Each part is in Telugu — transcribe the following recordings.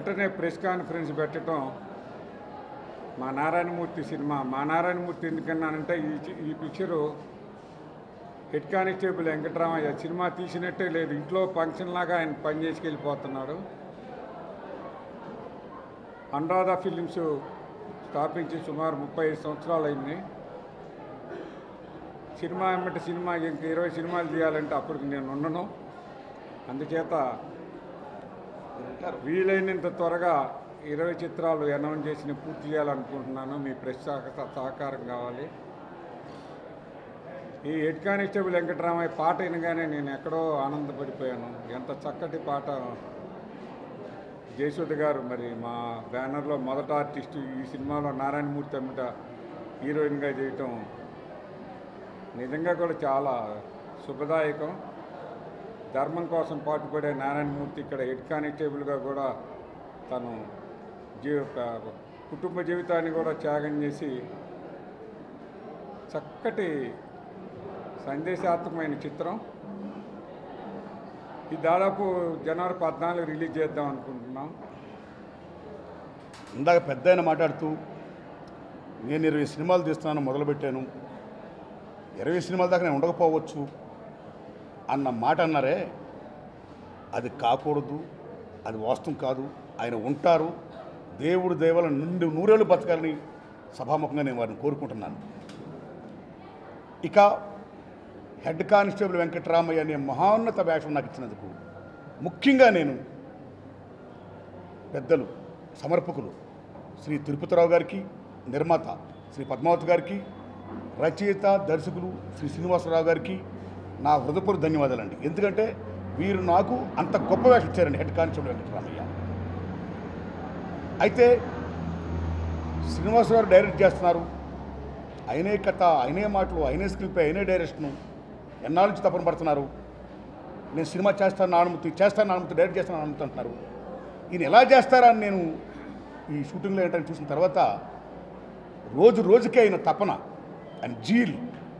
వెంటనే ప్రెస్ కాన్ఫరెన్స్ పెట్టడం మా నారాయణమూర్తి సినిమా. మా నారాయణమూర్తి ఎందుకన్నానంటే ఈ పిక్చరు హెడ్ కానిస్టేబుల్ వెంకటరామయ్య సినిమా తీసినట్టే లేదు. ఇంట్లో ఫంక్షన్ లాగా ఆయన పని చేసుకెళ్ళిపోతున్నాడు. అనురాధ ఫిలిమ్స్ స్థాపించి సుమారు 35 సంవత్సరాలు అయింది. సినిమా ఏమంటే సినిమా ఇంక 20 సినిమాలు తీయాలంటే అప్పటికి నేను ఉండను. అందుచేత వీలైనంత త్వరగా 20 చిత్రాలు అనౌన్స్ చేసి పూర్తి చేయాలనుకుంటున్నాను. మీ ప్రెస్ సహకారం కావాలి. ఈ హెడ్ కానిస్టేబుల్ వెంకటరామయ్య పాట వినగానే నేను ఎక్కడో ఆనందపడిపోయాను. ఎంత చక్కటి పాట. జయసుధ గారు మరి మా బ్యానర్లో మొదటి ఆర్టిస్టు. ఈ సినిమాలో నారాయణమూర్తి అమ్మట హీరోయిన్గా చేయటం నిజంగా కూడా చాలా శుభదాయకం. ధర్మం కోసం పాటుపడే నారాయణమూర్తి ఇక్కడ హెడ్ కానిస్టేబుల్గా కూడా తను కుటుంబ జీవితాన్ని కూడా త్యాగం చేసి చక్కటి సందేశాత్మకమైన చిత్రం. ఇది దాదాపు జనవరి 14 రిలీజ్ చేద్దాం అనుకుంటున్నాం. ఇందాక పెద్ద ఆయన మాట్లాడుతూ నేను 20 సినిమాలు తీస్తున్నాను మొదలుపెట్టాను, 20 సినిమాల దాకా నేను ఉండకపోవచ్చు అన్న మాట అన్నారే, అది కాకూడదు, అది వాస్తవం కాదు. ఆయన ఉంటారు. దేవుడు దేవాల నుండి 100 ఏళ్ళు బతకాలని సభాముఖంగా నేను వారిని కోరుకుంటున్నాను. ఇక హెడ్ కానిస్టేబుల్ వెంకటరామయ్య అనే మహోన్నత వేషం నాకు ఇచ్చినందుకు ముఖ్యంగా నేను పెద్దలు సమర్పకులు శ్రీ తిరుపతిరావు గారికి, నిర్మాత శ్రీ పద్మావతి గారికి, రచయిత దర్శకులు శ్రీ శ్రీనివాసరావు గారికి నా హృదయపూర్వక ధన్యవాదాలండి. ఎందుకంటే వీరు నాకు అంత గొప్ప వేషం ఇచ్చారండి హెడ్ కానిస్టేబుల్ వెంకటరామయ్య. అయితే శ్రీనివాసరావు డైరెక్ట్ చేస్తున్నారు. ఆయనే కథ, ఆయనే మాటలు, ఆయనే స్క్రిప్ట్, ఆయనే డైరెక్షను. ఎన్నాళ్ళ నుంచి తపన పడుతున్నారు. నేను సినిమా చేస్తాను అనుమతి డైరెక్ట్ చేస్తాను అనుమతి అంటున్నారు. ఈయన ఎలా చేస్తారా అని నేను ఈ షూటింగ్లో ఏంటని చూసిన తర్వాత రోజు రోజుకే ఆయన తపన, ఆయన జీల్,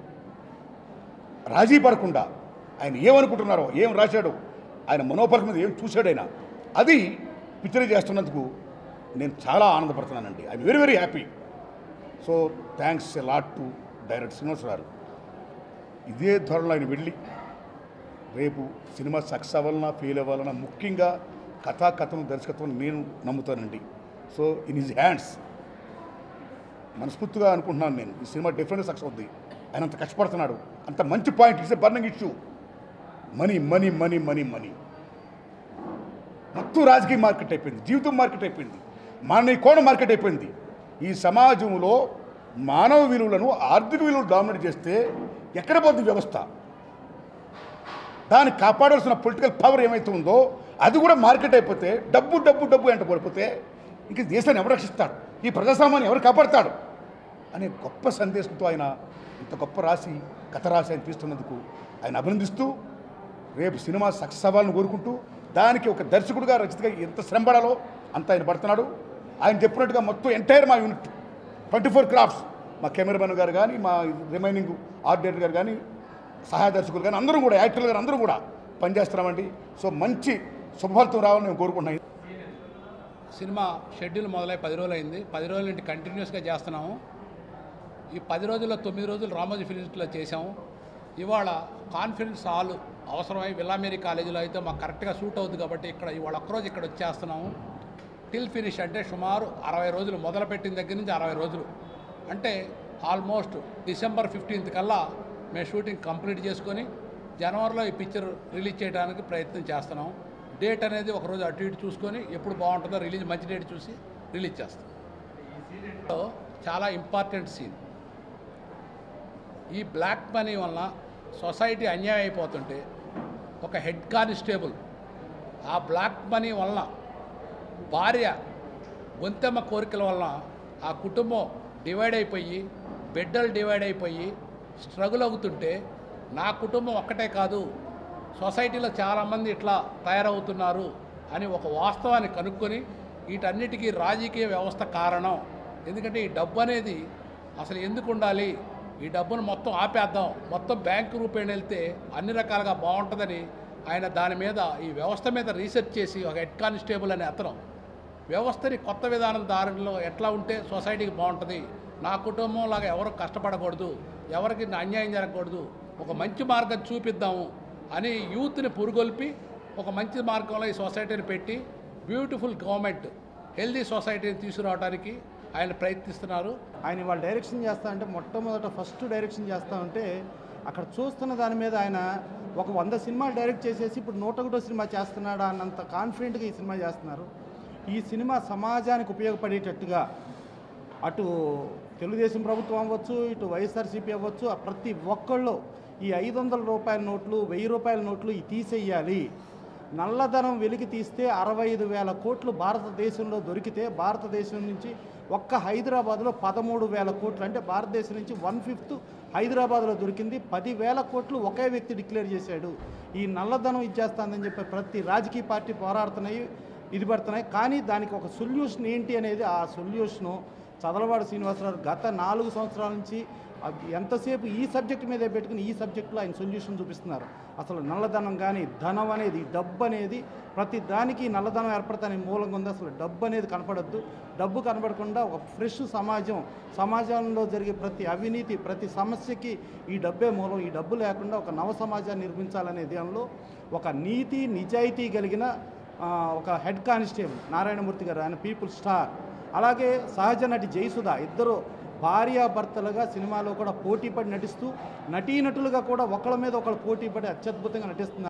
రాజీ పడకుండా ఆయన ఏమనుకుంటున్నారో, ఏం రాశాడో, ఆయన మనోపరిక మీద ఏం చూశాడు ఆయన, అది పిక్చర్ చేస్తున్నందుకు నేను చాలా ఆనందపడుతున్నానండి. I'm very very happy. So thanks a lot to director Srinivas గారు. ఇదే ధోరణిలో ఆయన వెళ్ళి రేపు సినిమా సక్సెస్ అవ్వాలన్నా ఫెయిల్ అవ్వాలన్నా ముఖ్యంగా కథాకథం దర్శకత్వం నేను నమ్ముతానండి. సో ఇన్ హిజ్ హ్యాండ్స్ మనస్ఫూర్తిగా అనుకుంటున్నాను నేను ఈ సినిమా డెఫినెట్గా సక్సెస్ అవుద్ది. ఆయన అంత కష్టపడుతున్నాడు. అంత మంచి point. It's a burning issue. Money money money money money మొత్తం రాజకీయ మార్కెట్ అయిపోయింది, జీవితం మార్కెట్ అయిపోయింది, మానవ కోణ మార్కెట్ అయిపోయింది. ఈ సమాజంలో మానవ విలువలను, ఆర్థిక విలువలు డామినేట్ చేస్తే ఎక్కడ పోతుంది వ్యవస్థ? దాన్ని కాపాడాల్సిన పొలిటికల్ పవర్ ఏమైతే ఉందో అది కూడా మార్కెట్ అయిపోతే, డబ్బు డబ్బు డబ్బు ఎంట పడిపోతే ఇంక దేశాన్ని ఎవరు రక్షిస్తాడు, ఈ ప్రజాస్వామ్యాన్ని ఎవరు కాపాడతాడు అనే గొప్ప సందేశంతో ఆయన ఇంత గొప్ప కథ రాసి ఆయన తీస్తున్నందుకు ఆయన అభినందిస్తూ, రేపు సినిమా సక్సెస్ అవ్వాలని కోరుకుంటూ, దానికి ఒక దర్శకుడిగా రచయితగా ఎంత శ్రమ పడాలో అంత ఆయన పడుతున్నాడు. ఆయన చెప్పినట్టుగా మొత్తం ఎంటైర్ మా యూనిట్ 24 క్రాఫ్ట్స్, మా కెమెరామెన్ గారు కానీ, మా రిమైనింగ్ ఆర్ట్ డైరెక్టర్ గారు కానీ, సహాయ దర్శకులు కానీ అందరూ కూడా, యాక్టర్లు గారు అందరూ కూడా పనిచేస్తున్నామండి. సో మంచి శుభఫలితం రావాలని నేను కోరుకుంటున్నాను. సినిమా షెడ్యూల్ మొదలై 10 రోజులు అయింది. 10 రోజుల నుండి కంటిన్యూస్గా చేస్తున్నాము. ఈ 10 రోజుల్లో 9 రోజులు రామోజీ ఫిలిమ్స్లో చేసాము. ఇవాళ కాన్ఫరెన్స్ హాల్ అవసరమై విల్లామేరీ కాలేజీలో అయితే మాకు కరెక్ట్గా సూట్ అవుతుంది కాబట్టి ఇక్కడ ఇవాళ ఒక్కరోజు ఇక్కడ వచ్చేస్తున్నాము. టిల్ ఫినిష్ అంటే సుమారు 60 రోజులు, మొదలుపెట్టిన దగ్గర నుంచి 60 రోజులు అంటే ఆల్మోస్ట్ డిసెంబర్ 15th కల్లా మేము షూటింగ్ కంప్లీట్ చేసుకొని జనవరిలో ఈ పిక్చర్ రిలీజ్ చేయడానికి ప్రయత్నం చేస్తున్నాం. డేట్ అనేది ఒకరోజు అటు ఇటు చూసుకొని ఎప్పుడు బాగుంటుందో రిలీజ్ మంచి డేట్ చూసి రిలీజ్ చేస్తాం. చాలా ఇంపార్టెంట్ సీన్. ఈ బ్లాక్ మనీ వలన సొసైటీ అన్యాయం అయిపోతుంటే ఒక హెడ్ కానిస్టేబుల్ ఆ బ్లాక్ మనీ వలన భార్య గొంతెమ్మ కోరికల వలన ఆ కుటుంబం డివైడ్ అయిపోయి, బిడ్డలు డివైడ్ అయిపోయి స్ట్రగుల్ అవుతుంటే, నా కుటుంబం ఒక్కటే కాదు సొసైటీలో చాలామంది ఇట్లా తయారవుతున్నారు అని ఒక వాస్తవాన్ని కనుక్కొని వీటన్నిటికీ రాజకీయ వ్యవస్థ కారణం. ఎందుకంటే ఈ డబ్బు అనేది అసలు ఎందుకు ఉండాలి, ఈ డబ్బును మొత్తం ఆపేద్దాం, మొత్తం బ్యాంకు రూపేణ వెళ్తే అన్ని రకాలుగా బాగుంటుందని ఆయన దాని మీద ఈ వ్యవస్థ మీద రీసెర్చ్ చేసి ఒక హెడ్ కానిస్టేబుల్ అనే అతను వ్యవస్థని కొత్త విధానం దారిలో ఎట్లా ఉంటే సొసైటీకి బాగుంటుంది, నా కుటుంబం లాగా ఎవరు కష్టపడకూడదు, ఎవరికి అన్యాయం జరగకూడదు, ఒక మంచి మార్గం చూపిద్దాము అని యూత్ని పురుగొల్పి ఒక మంచి మార్గంలో ఈ సొసైటీని పెట్టి బ్యూటిఫుల్ గవర్నమెంట్ హెల్దీ సొసైటీని తీసుకురావడానికి ఆయన ప్రయత్నిస్తున్నారు. ఆయన ఇవాళ డైరెక్షన్ చేస్తా అంటే మొట్టమొదట ఫస్ట్ డైరెక్షన్ చేస్తా ఉంటే అక్కడ చూస్తున్న దాని మీద ఆయన ఒక 100 సినిమాలు డైరెక్ట్ చేసేసి ఇప్పుడు 101 సినిమా చేస్తున్నాడా అన్నంత కాన్ఫిడెంట్గా ఈ సినిమా చేస్తున్నారు. ఈ సినిమా సమాజానికి ఉపయోగపడేటట్టుగా అటు తెలుగుదేశం ప్రభుత్వం అవ్వచ్చు, ఇటు వైఎస్ఆర్సీపీ అవ్వచ్చు, ప్రతి ఒక్కళ్ళు ఈ 500 రూపాయల నోట్లు, 1000 రూపాయల నోట్లు ఈ తీసేయాలి. నల్లధనం వెలికి తీస్తే 65,000 కోట్లు భారతదేశంలో దొరికితే భారతదేశం నుంచి ఒక్క హైదరాబాద్లో 13,000 కోట్లు, అంటే భారతదేశం నుంచి 1/5 హైదరాబాద్లో దొరికింది. 10,000 కోట్లు ఒకే వ్యక్తి డిక్లేర్ చేశాడు. ఈ నల్లధనం ఇచ్చేస్తుందని చెప్పి ప్రతి రాజకీయ పార్టీ పోరాడుతున్నాయి, ఇది పడుతున్నాయి. కానీ దానికి ఒక సొల్యూషన్ ఏంటి అనేది, ఆ సొల్యూషను చదలవాడ శ్రీనివాసరావు గత 4 సంవత్సరాల నుంచి ఎంతసేపు ఈ సబ్జెక్ట్ మీదే పెట్టుకుని ఈ సబ్జెక్టులో ఆయన సొల్యూషన్ చూపిస్తున్నారు. అసలు నల్లధనం కానీ ధనం అనేది, డబ్బు అనేది ప్రతి దానికి నల్లధనం ఏర్పడతానే మూలంగా ఉంది. అసలు డబ్బు అనేది కనపడద్దు. డబ్బు కనపడకుండా ఒక ఫ్రెష్ సమాజంలో జరిగే ప్రతి అవినీతి, ప్రతి సమస్యకి ఈ డబ్బే మూలం. ఈ డబ్బు లేకుండా ఒక నవ సమాజాన్ని నిర్మించాలనే దానిలో ఒక నీతి నిజాయితీ కలిగిన ఒక హెడ్ కానిస్టేబుల్ నారాయణమూర్తి గారు, ఆయన పీపుల్ స్టార్. అలాగే సహజ నటి జయసుధ, ఇద్దరు భార్యాభర్తలుగా సినిమాలో కూడా పోటీపడి నటిస్తూ నటీనటులుగా కూడా ఒకళ్ళ మీద ఒకళ్ళు పోటీపడి అత్యద్భుతంగా నటిస్తున్నారు.